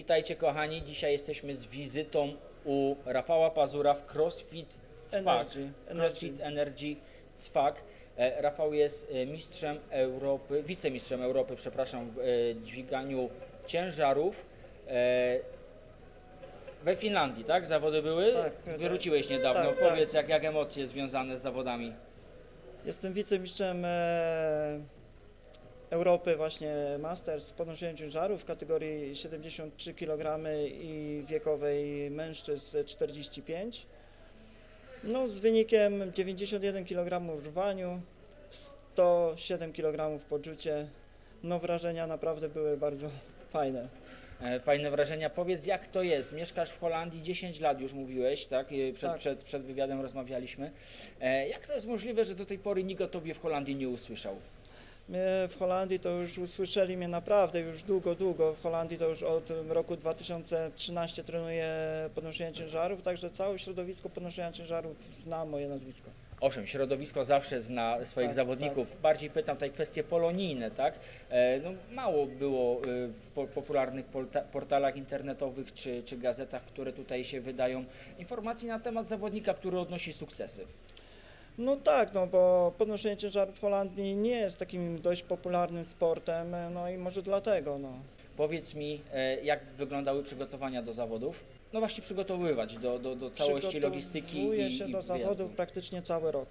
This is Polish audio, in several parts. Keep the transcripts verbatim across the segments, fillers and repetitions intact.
Witajcie kochani, dzisiaj jesteśmy z wizytą u Rafała Pazura w CrossFit Cwak. Energy. CrossFit Energy Cwak. E, Rafał jest e, mistrzem Europy, wicemistrzem Europy, przepraszam, w e, dźwiganiu ciężarów. E, we Finlandii, tak? Zawody były? Tak, Wróciłeś niedawno. tak, Powiedz, tak. Jak, jak emocje związane z zawodami? Jestem wicemistrzem e, Europy właśnie Masters z podnoszeniem ciężarów w kategorii siedemdziesiąt trzy kilogramy i wiekowej mężczyzn czterdzieści pięć. No z wynikiem dziewięćdziesiąt jeden kilogramów w rwaniu, sto siedem kilogramów w podrzucie. No wrażenia naprawdę były bardzo fajne. E, Fajne wrażenia. Powiedz, jak to jest? Mieszkasz w Holandii dziesięć lat, już mówiłeś, tak? E, Przed, Tak. przed, przed wywiadem rozmawialiśmy. E, Jak to jest możliwe, że do tej pory nikt o tobie w Holandii nie usłyszał? My w Holandii to już usłyszeli mnie naprawdę już długo, długo. W Holandii to już od roku dwa tysiące trzynastego trenuję podnoszenie ciężarów, także całe środowisko podnoszenia ciężarów zna moje nazwisko. Owszem, środowisko zawsze zna swoich Tak, zawodników. Bardziej pytam tutaj kwestie polonijne, tak? E, No, mało było e, w po, popularnych porta, portalach internetowych czy, czy gazetach, które tutaj się wydają, informacji na temat zawodnika, który odnosi sukcesy. No tak, no bo podnoszenie ciężarów w Holandii nie jest takim dość popularnym sportem, no i może dlatego, no. Powiedz mi, e, jak wyglądały przygotowania do zawodów? No właśnie przygotowywać do, do, do całości logistyki Przygotowuję i, się i do wyjazdów. zawodów praktycznie cały rok.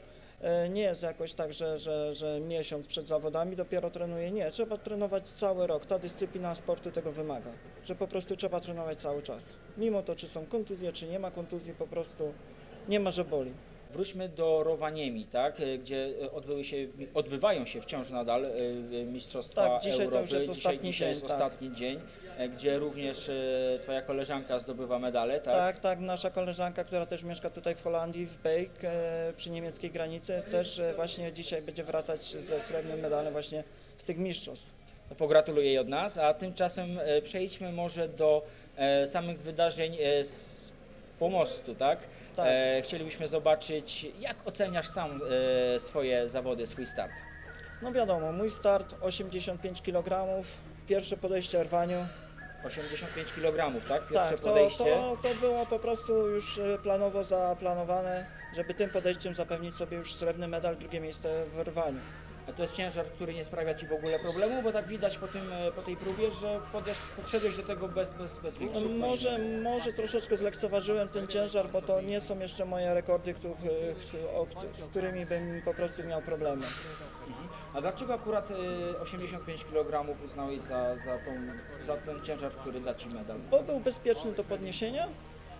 E, Nie jest jakoś tak, że, że, że miesiąc przed zawodami dopiero trenuję. Nie, trzeba trenować cały rok. Ta dyscyplina sportu tego wymaga, że po prostu trzeba trenować cały czas. Mimo to, czy są kontuzje, czy nie ma kontuzji, po prostu nie ma, że boli. Wróćmy do Rovaniemi, tak? E, Gdzie odbyły się, odbywają się wciąż nadal e, Mistrzostwa Tak, dzisiaj to Europy. już jest dzisiaj, ostatni dzisiaj dzień, jest tak. ostatni dzień, e, gdzie również e, twoja koleżanka zdobywa medale, tak? Tak, tak, nasza koleżanka, która też mieszka tutaj w Holandii, w Beek, e, przy niemieckiej granicy, też e, właśnie dzisiaj będzie wracać ze srebrnym medalem właśnie z tych mistrzostw. No, pogratuluję jej od nas, a tymczasem e, przejdźmy może do e, samych wydarzeń e, z pomostu, tak? Tak. E, chcielibyśmy zobaczyć, jak oceniasz sam e, swoje zawody, swój start. No wiadomo, mój start osiemdziesiąt pięć kilogramów, pierwsze podejście w rwaniu. osiemdziesiąt pięć kilogramów, tak? Pierwsze Tak, to, podejście. to, to było po prostu już e, planowo zaplanowane, żeby tym podejściem zapewnić sobie już srebrny medal, drugie miejsce w rwaniu. A to jest ciężar, który nie sprawia Ci w ogóle problemu, bo tak widać po, tym, e, po tej próbie, że podesz, podszedłeś do tego bez, bez, bez większych No, może, może troszeczkę zlekceważyłem ten ciężar, bo to nie są jeszcze moje rekordy, których, o, z którymi bym po prostu miał problemy. Mhm. A dlaczego akurat e, osiemdziesiąt pięć kilogramów uznałeś za, za, tą, za ten ciężar, który da Ci medal? Bo był bezpieczny do podniesienia,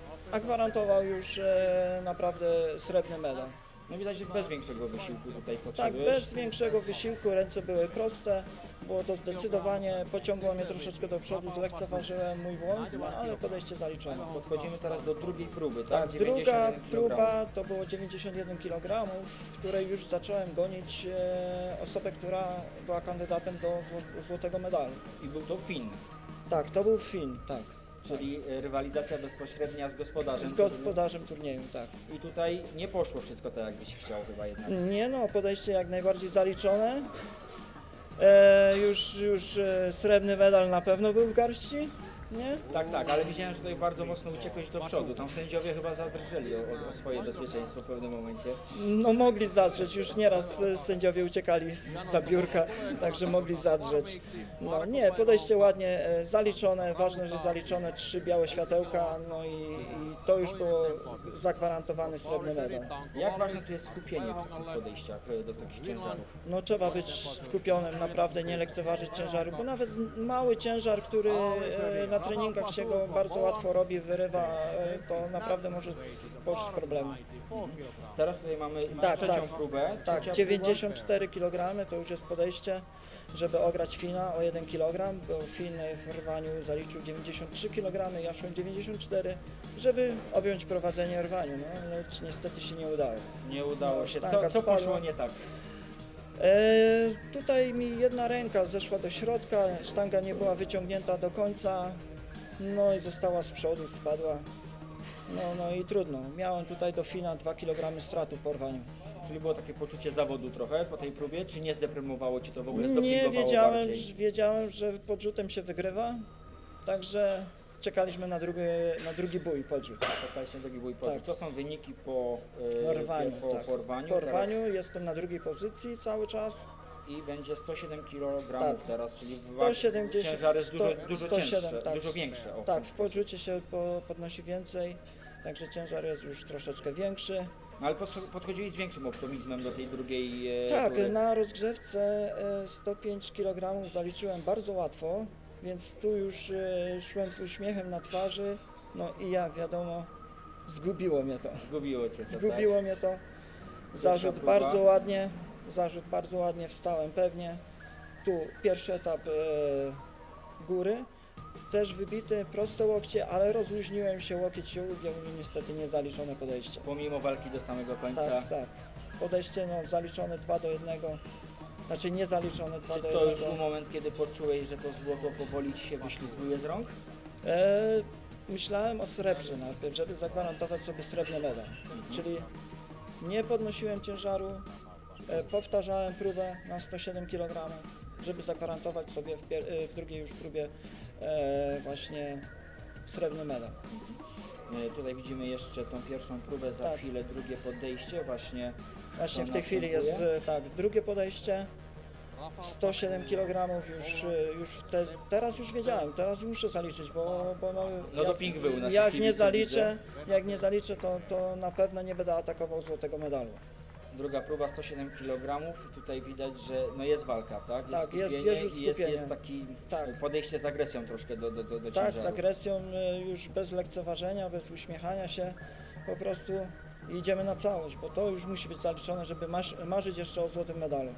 a gwarantował już e, naprawdę srebrny medal. No widać, że bez większego wysiłku tutaj Tak, potrzebujesz. bez większego wysiłku, ręce były proste, było to zdecydowanie, pociągło mnie troszeczkę do przodu, zlekceważyłem mój błąd, no, ale podejście zaliczone. Podchodzimy teraz do drugiej próby, tak? Tak, dziewięćdziesiąt druga jeden kilogramów. próba to było dziewięćdziesiąt jeden kilogramów, w której już zacząłem gonić e, osobę, która była kandydatem do zło, złotego medalu. I był to Fin, Tak, to był Fin, tak. czyli e, rywalizacja bezpośrednia z gospodarzem. Z gospodarzem turnieju, tak. I tutaj nie poszło wszystko tak, jakbyś chciał chyba jednak. Nie no, podejście jak najbardziej zaliczone. E, już już e, srebrny medal na pewno był w garści, nie? Tak, tak, ale widziałem, że tutaj bardzo mocno uciekłeś do przodu. Tam sędziowie chyba zadrżeli o, o, o swoje bezpieczeństwo w pewnym momencie. No mogli zadrzeć, już nieraz e, sędziowie uciekali z za biurka, także mogli zadrzeć. No nie, podejście ładnie e, zaliczone, ważne, że zaliczone, trzy białe światełka, no i, i to już było zagwarantowany srebrny medal. Jak ważne tu jest skupienie w takich podejściach e, do takich ciężarów? No trzeba być skupionym, naprawdę nie lekceważyć ciężaru, bo nawet mały ciężar, który e, na treningach się go bardzo łatwo robi, wyrywa, e, to naprawdę może stworzyć problemy. Teraz tutaj mamy Tak, trzecią tak. próbę. Tak, Trzecia dziewięćdziesiąt cztery kilogramy to już jest podejście, żeby ograć Fina o jeden kilogram, bo Fin w rwaniu zaliczył dziewięćdziesiąt trzy kilogramy, ja szłem dziewięćdziesiąt cztery, żeby objąć prowadzenie w rwaniu, no lecz niestety się nie udało. próba. Nie udało No, się. sztanga Co, co spadła. poszło nie tak? E, tutaj mi jedna ręka zeszła do środka, sztanga nie była wyciągnięta do końca, no i została z przodu, spadła. No, no i trudno, miałem tutaj do Fina dwa kilogramy straty po rwaniu. Czyli było takie poczucie zawodu trochę po tej próbie, czy nie zdeprymowało Ci to w ogóle? Nie zdopingowało wiedziałem, bardziej? że- wiedziałem, że podrzutem się wygrywa, także czekaliśmy na drugi, na drugi bój podrzut. Czekaliście na drugi bój podrzut. Tak. To są wyniki po, Po e, rwaniu, po, tak. po rwaniu. Po rwaniu jestem na drugiej pozycji cały czas. I będzie sto siedem kilogramów Tak. teraz, czyli w sto siedemdziesiąt, ciężar jest dużo, sto- dużo sto siedem, cięższe, tak. dużo większe. O, Tak, w podrzucie się po, podnosi więcej, także ciężar jest już troszeczkę większy. No, ale pod, podchodzili z większym optymizmem do tej drugiej e, Tak, tury. na rozgrzewce e, sto pięć kilogramów zaliczyłem bardzo łatwo, więc tu już e, szłem z uśmiechem na twarzy, no i jak wiadomo, zgubiło mnie to. Zgubiło cię to, Zgubiło mnie to. Zarzut próba. bardzo ładnie, zarzut bardzo ładnie, wstałem pewnie. Tu pierwszy etap e, góry, też wybity, proste łokcie, ale rozluźniłem się, łokieć się ugiął i niestety niezaliczone podejście. tak? Pomimo walki do samego końca. Tak, tak. Podejście no, zaliczone dwa do jednego, znaczy niezaliczone dwa Czy do to już jednego. był moment, kiedy poczułeś, że to złoto powoli ci się wyślizguje z rąk? E, myślałem o srebrze najpierw, żeby zagwarantować sobie srebrny medal. Czyli nie podnosiłem ciężaru, e, powtarzałem próbę na sto siedem kilogramów, żeby zagwarantować sobie w, pier- e, w drugiej już próbie e, właśnie srebrny medal. E, Tutaj widzimy jeszcze tą pierwszą próbę, za Tak. chwilę drugie podejście właśnie. Właśnie To w tej chwili jest następuje? e, tak, drugie podejście, sto siedem kilogramów już, e, już te, teraz już wiedziałem, teraz muszę zaliczyć, bo, bo no, No doping był, nasi jak nie kibice zaliczę, jak nie zaliczę, to, to na pewno nie będę atakował złotego medalu. Druga próba sto siedem kilogramów. Tutaj widać, że no jest walka, tak? Jest Tak, jest- skupienie jest już i jest, skupienie. jest taki Tak. podejście z agresją troszkę do, do, do, do Tak, ciężaru. z agresją, y, już bez lekceważenia, bez uśmiechania się, po prostu idziemy na całość, bo to już musi być zaliczone, żeby masz, marzyć jeszcze o złotym medalu.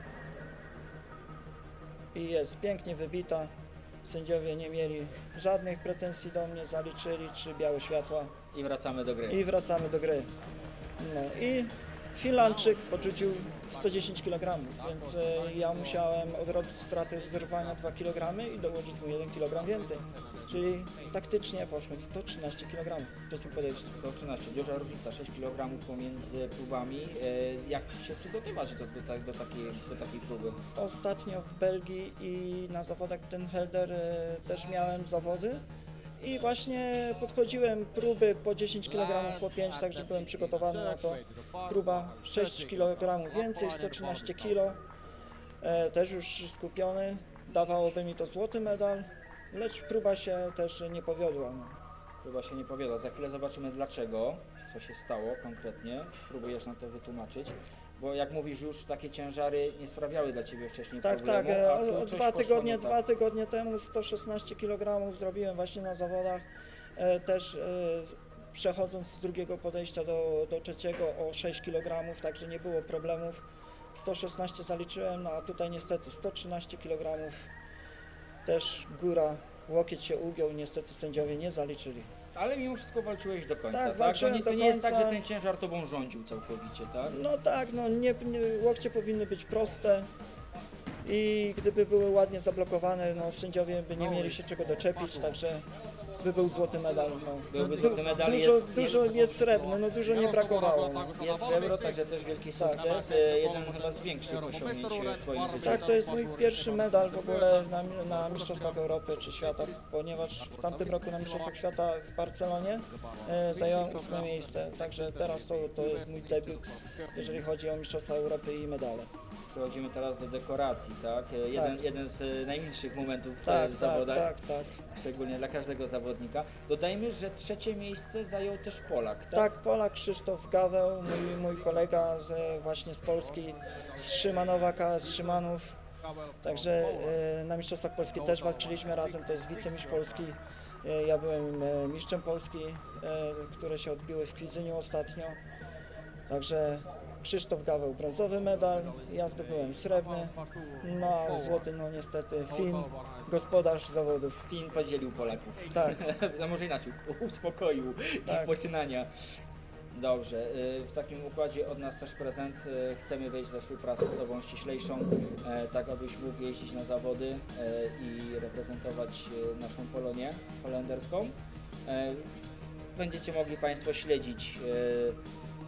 I jest pięknie wybita, sędziowie nie mieli żadnych pretensji do mnie, zaliczyli trzy białe światła I wracamy do gry. i wracamy do gry. No i Finlandczyk podrzucił sto dziesięć kilogramów, więc e, ja musiałem odrobić straty z rwania dwa kilogramy i dołożyć mu jeden kilogram więcej. Czyli taktycznie poszłem sto trzynaście kilogramów w trzecim podejściu. sto trzynaście, duża różnica, sześć kilogramów pomiędzy próbami. E, Jak się przygotować do, do, tak- do, takiej, do takiej próby? Ostatnio w Belgii i na zawodach ten Helder e, też miałem zawody i właśnie podchodziłem próby po dziesięć kilogramów, po pięć, także byłem przygotowany na to. Próba sześć kilogramów więcej, sto trzynaście kilo, e, też już skupiony, dawałoby mi to złoty medal, lecz próba się też nie powiodła. No. Próba się nie powiela. Za chwilę zobaczymy dlaczego, co się stało konkretnie. Próbujesz nam to wytłumaczyć. Bo jak mówisz, już takie ciężary nie sprawiały dla Ciebie wcześniej Tak, problemu. tak, e, a tu o, o coś dwa, poszło tygodnie, nie tak. dwa tygodnie temu sto szesnaście kilogramów zrobiłem właśnie na zawodach, e, też e, przechodząc z drugiego podejścia do, do trzeciego o sześć kilogramów, także nie było problemów. sto szesnaście zaliczyłem, no a tutaj niestety sto trzynaście kilogramów, też góra, łokieć się ugiął, niestety sędziowie nie zaliczyli. Ale mimo wszystko walczyłeś do końca, Tak, tak? walczyłem to nie, do to nie jest tak, końca. że ten ciężar Tobą rządził całkowicie, tak? No tak, no nie, nie, łokcie powinny być proste i gdyby były ładnie zablokowane, no sędziowie by nie mieli się czego doczepić, także by był złoty medal. No. Byłby Du- złoty medal, dużo, jest- dużo jest srebrny, no dużo nie brakowało. No. Jest srebro, także też wielki Tak. sukces. E, Jeden chyba z większych osiągnięć w Twoim życiu. Tak, to jest mój pierwszy medal w ogóle na, na Mistrzostwach Europy czy Świata, ponieważ w tamtym roku na Mistrzostwach Świata w Barcelonie e, zająłem ósme miejsce, także teraz to, to jest mój debiut, jeżeli chodzi o Mistrzostwa Europy i medale. Przechodzimy teraz do dekoracji, tak? E, Jeden, jeden z e, najmilszych momentów e, Tak, w tak, zawodach, tak, tak. szczególnie dla każdego zawodnika. Dodajmy, że trzecie miejsce zajął też Polak, tak? Tak, Polak Krzysztof Gaweł, mój, mój kolega z, właśnie z Polski, z Szymanowa, K S Szymanów. Także e, na Mistrzostwach Polski też walczyliśmy razem, to jest wicemistrz Polski. E, ja byłem e, mistrzem Polski, e, które się odbiły w Kwidzyniu ostatnio. Także Krzysztof Gaweł brązowy medal, ja zdobyłem srebrny, no a złoty no niestety Fin, gospodarz zawodów. Fin podzielił Polaków. Tak, No może inaczej, uspokoił Tak. ich poczynania. Dobrze, y, w takim układzie od nas też prezent. y, Chcemy wejść we współpracę z Tobą ściślejszą, e, tak abyś mógł jeździć na zawody e, i reprezentować e, naszą Polonię holenderską. E, Będziecie mogli Państwo śledzić e,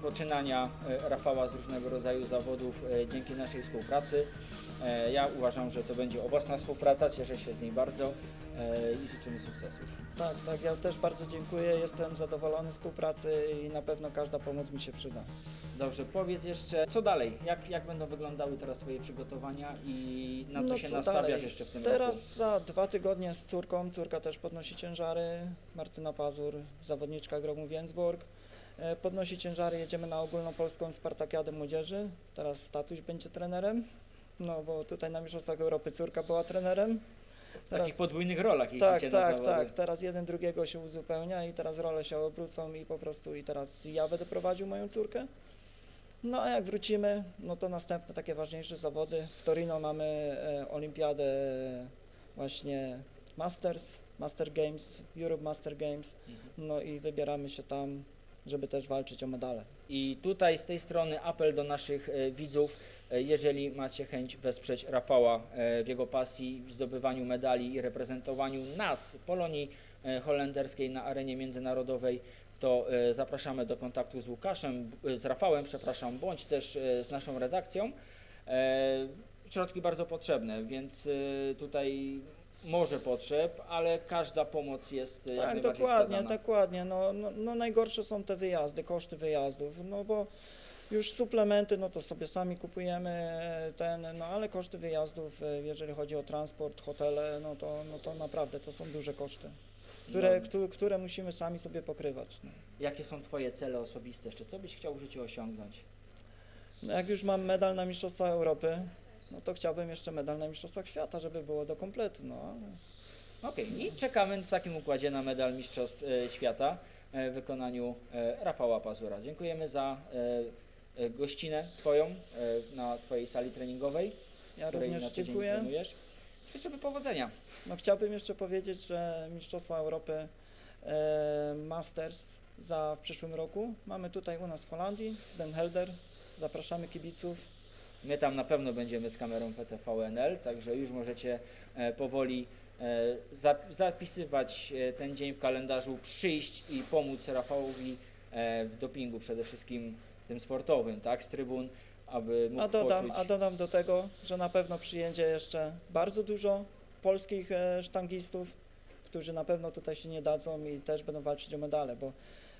poczynania e, Rafała z różnego rodzaju zawodów e, dzięki naszej współpracy. E, Ja uważam, że to będzie owocna współpraca, cieszę się z niej bardzo e, i życzymy sukcesów. Tak, tak, ja też bardzo dziękuję, jestem zadowolony z współpracy i na pewno każda pomoc mi się przyda. Dobrze, powiedz jeszcze, co dalej? Jak, jak będą wyglądały teraz Twoje przygotowania i na co No się co nastawiasz dalej? jeszcze w tym Teraz roku? za dwa tygodnie z córką, córka też podnosi ciężary, Martyna Pazur, zawodniczka Gromu Więcborg. E, Podnosi ciężary, jedziemy na ogólnopolską Spartakiadę Młodzieży, teraz tatuś będzie trenerem, no bo tutaj na Mistrzostwach Europy córka była trenerem. W takich podwójnych rolach Tak, jeździcie na tak, zawody. tak, teraz jeden drugiego się uzupełnia i teraz role się obrócą i po prostu i teraz ja będę prowadził moją córkę. No a jak wrócimy, no to następne takie ważniejsze zawody. W Torino mamy e, olimpiadę właśnie Masters, Master Games, Europe Master Games, Mhm. no i wybieramy się tam, żeby też walczyć o medale. I tutaj z tej strony apel do naszych e, widzów, e, jeżeli macie chęć wesprzeć Rafała e, w jego pasji, w zdobywaniu medali i reprezentowaniu nas, Polonii e, holenderskiej na arenie międzynarodowej, to e, zapraszamy do kontaktu z Łukaszem, b- z Rafałem, przepraszam, bądź też e, z naszą redakcją. E, Środki bardzo potrzebne, więc e, tutaj może potrzeb, ale każda pomoc jest e, jak Tak, najbardziej dokładnie, wskazana. dokładnie. No, no, no najgorsze są te wyjazdy, koszty wyjazdów, no bo już suplementy, no to sobie sami kupujemy e, ten, no ale koszty wyjazdów, e, jeżeli chodzi o transport, hotele, no to, no to naprawdę to są duże koszty, które, No. któ- które musimy sami sobie pokrywać. No. Jakie są Twoje cele osobiste jeszcze? Co byś chciał w życiu osiągnąć? No jak już mam medal na Mistrzostwach Europy, no to chciałbym jeszcze medal na Mistrzostwach Świata, żeby było do kompletu, no ale Okej, i czekamy w takim układzie na medal Mistrzostw e, Świata e, w wykonaniu e, Rafała Pazura. Dziękujemy za e, e, gościnę Twoją e, na Twojej sali treningowej, ja której na również co dzień dziękuję. trenujesz. Życzymy powodzenia. No chciałbym jeszcze powiedzieć, że Mistrzostwa Europy e, Masters za w przyszłym roku mamy tutaj u nas w Holandii, w Den Helder. Zapraszamy kibiców. My tam na pewno będziemy z kamerą P T V N L, także już możecie e, powoli e, zap- zapisywać e, ten dzień w kalendarzu, przyjść i pomóc Rafałowi e, w dopingu, przede wszystkim tym sportowym, tak, z trybun, aby mógł A dodam, poczuć... a dodam do tego, że na pewno przyjedzie jeszcze bardzo dużo polskich e, sztangistów, którzy na pewno tutaj się nie dadzą i też będą walczyć o medale, bo e,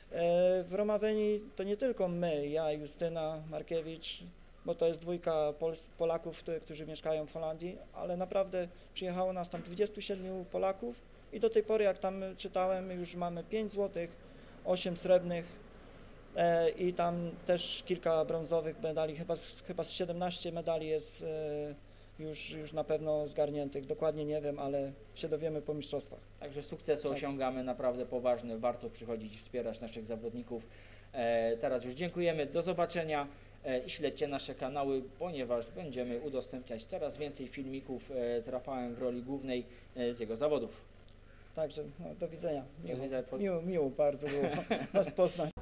w Romaweni to nie tylko my, ja, Justyna Markiewicz, bo to jest dwójka Pols- Polaków, którzy- którzy mieszkają w Holandii, ale naprawdę przyjechało nas tam dwudziestu siedmiu Polaków i do tej pory, jak tam czytałem, już mamy pięć złotych, osiem srebrnych e, i tam też kilka brązowych medali, chyba z, chyba z siedemnaście medali jest e, już, już na pewno zgarniętych, dokładnie nie wiem, ale się dowiemy po mistrzostwach. Także sukcesy Tak. osiągamy naprawdę poważne, warto przychodzić i wspierać naszych zawodników. E, teraz już dziękujemy, do zobaczenia e, i śledźcie nasze kanały, ponieważ będziemy udostępniać coraz więcej filmików e, z Rafałem w roli głównej e, z jego zawodów. Także no, do widzenia. Do Miło, widzenia. miło, miło bardzo było Was poznać.